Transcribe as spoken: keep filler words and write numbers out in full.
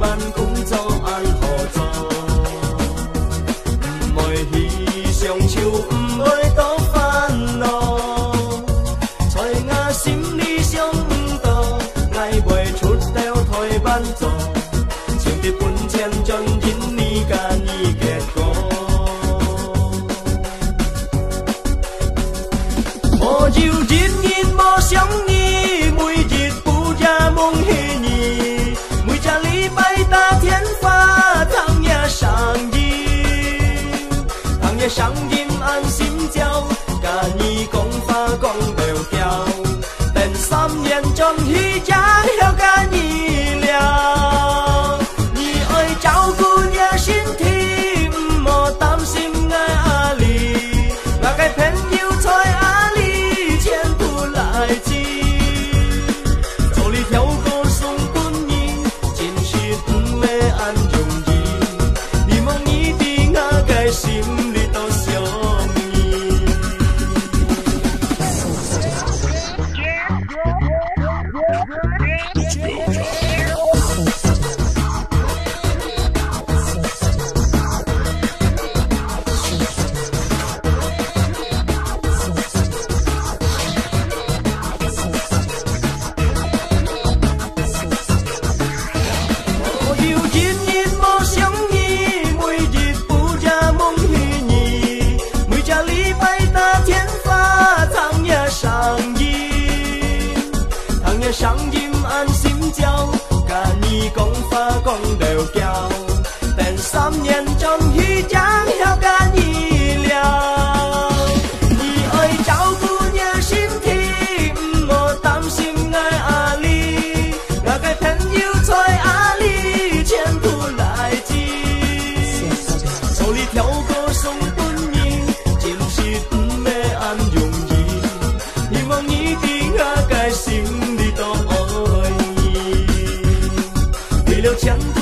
万工作安好做，唔会去相守，唔会多烦恼。在我心里想唔到，爱袂出头台万做，想得本钱赚因你甲你结果。无就日日无相依，每日不假梦黑你，每家礼拜大天发，汤也上瘾，汤也上瘾安心交，甲你讲话讲着调，等三年终于将要甲你了，你爱照顾你身体，唔莫担心我压力，我该朋友在阿里前途来至，走里跳过松本营，真是唔会安容易，你望你的我该心里都想你。我又日日无相依，每日不假梦虚拟，每家礼拜大天发，汤也上瘾，汤也上瘾安心交，甲你讲话讲着调，等三年终于将要甲你了，你爱照顾你身体，唔莫担心我压力，我该朋友在阿里前途来至，手里跳过松本营，真是唔会安容易，希望你的我该心里都爱你，为了前途。